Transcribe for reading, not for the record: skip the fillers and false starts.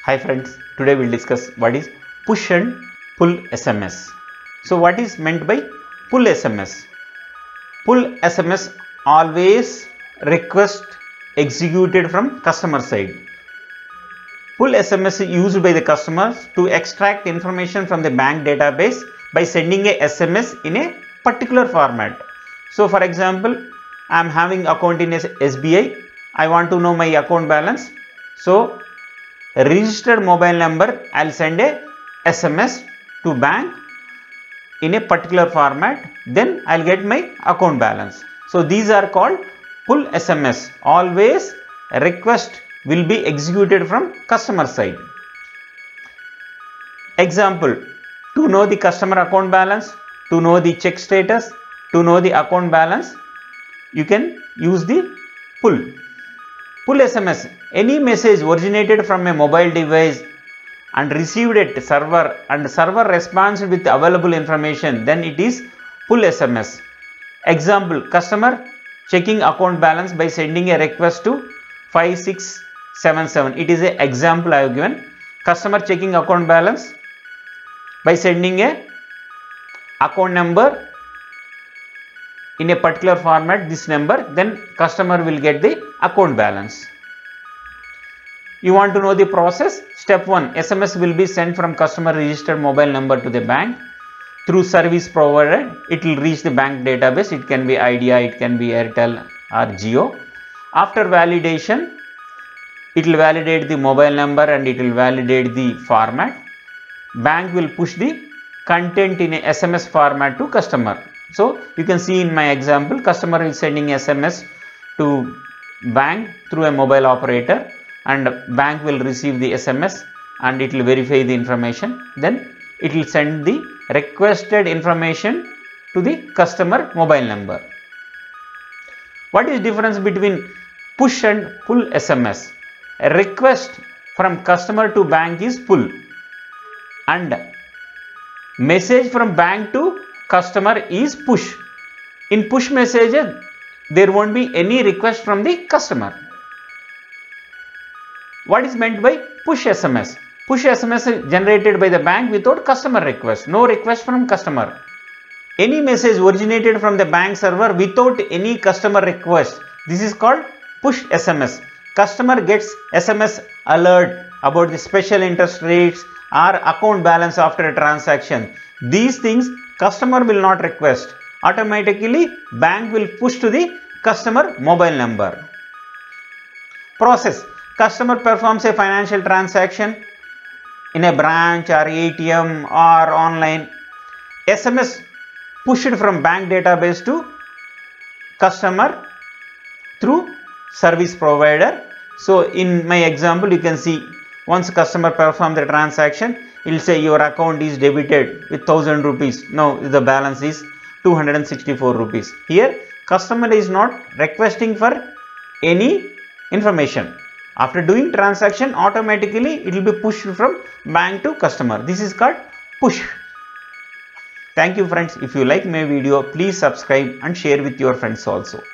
Hi friends, today we'll discuss what is push and pull SMS. So what is meant by pull SMS? Pull SMS always request executed from customer side. Pull SMS is used by the customers to extract information from the bank database by sending a SMS in a particular format. So for example, I am having account in SBI. I want to know my account balance. So registered mobile number, I'll send a SMS to bank in a particular format, then I'll get my account balance. So these are called pull SMS. Always request will be executed from customer side. Example, to know the customer account balance, to know the check status, to know the account balance, you can use the pull. Pull SMS, any message originated from a mobile device and received at server and server responds with available information, then it is pull SMS. Example, customer checking account balance by sending a request to 5677. It is an example I have given. Customer checking account balance by sending a account number in a particular format, this number, then customer will get the account balance. You want to know the process? Step 1, SMS will be sent from customer registered mobile number to the bank through service provider. It will reach the bank database. It can be Idea, it can be Airtel or Jio. After validation, it will validate the mobile number and it will validate the format. Bank will push the content in a SMS format to customer. So you can see in my example, customer is sending SMS to bank through a mobile operator, and bank will receive the SMS and it will verify the information. Then it will send the requested information to the customer mobile number. What is difference between push and pull SMS? A request from customer to bank is pull, and message from bank to customer is push. In push messages, there won't be any request from the customer. What is meant by push SMS? Push SMS is generated by the bank without customer request. No request from customer. Any message originated from the bank server without any customer request. This is called push SMS. Customer gets SMS alert about the special interest rates or account balance after a transaction. These things customer will not request. Automatically bank will push to the customer mobile number. Process. Customer performs a financial transaction in a branch or ATM or online. SMS pushed from bank database to customer through service provider. So in my example, you can see once customer performs the transaction, it will say your account is debited with 1000 rupees. Now the balance is 264 rupees. Here customer is not requesting for any information. After doing transaction, automatically it will be pushed from bank to customer. This is called push. Thank you friends. If you like my video, please subscribe and share with your friends also.